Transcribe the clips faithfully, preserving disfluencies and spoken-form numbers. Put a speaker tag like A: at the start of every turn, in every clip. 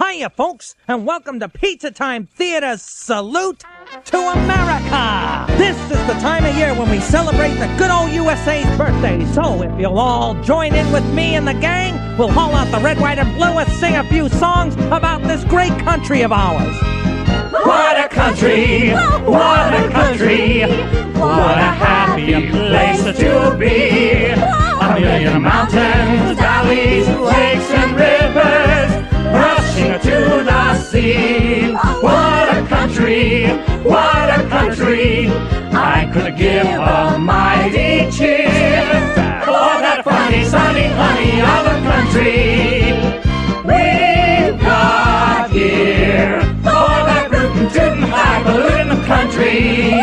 A: Hiya, folks, and welcome to Pizza Time Theater's Salute to America! This is the time of year when we celebrate the good old U S A's birthday, so if you'll all join in with me and the gang, we'll haul out the red, white, and blue and sing a few songs about this great country of ours.
B: What a country, what a country, what a happy place to be. A million mountains, valleys, lakes, and rivers, rushing to the sea. What a country, what a country, I could give a mighty cheer for that funny, sunny, honey of a country we've got here. For that rootin' tootin' highfalutin' country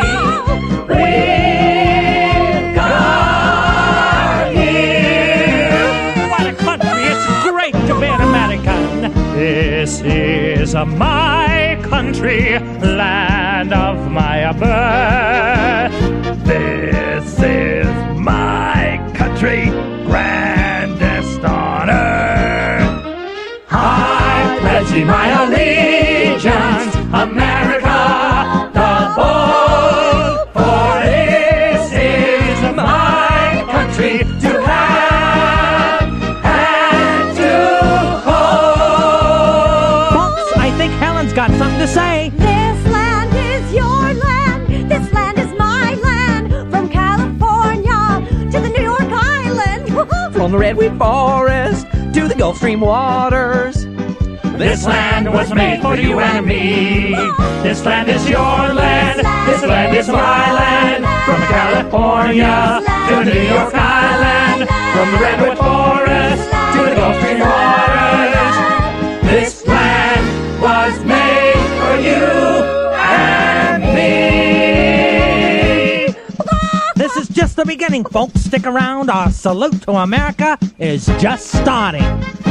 B: we've got here.
A: What a country, it's great to be an American.
B: This is a my country, land of my birth. This is my country, grandest on earth. I pledge thee my allegiance, America the bold, for this is my country to have and to hold.
A: Folks, I think Helen's got something to say.
C: This land is your land. This land is my land. From California to the New York Island.
D: From the redwood forest to the Gulf Stream waters.
B: This land was made for you and me. This land is your land. This land is my land. From California to New York Island. From the redwood forest to the Gulf Stream waters. This land was made for you and me.
A: This is just the beginning, folks. Stick around. Our salute to America is just starting.